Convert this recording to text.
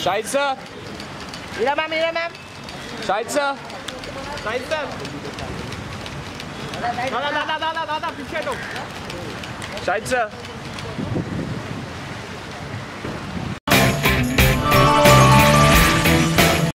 下一次， Mira más, mira más. 下一次， 下一次。拿，必须动。 下一次。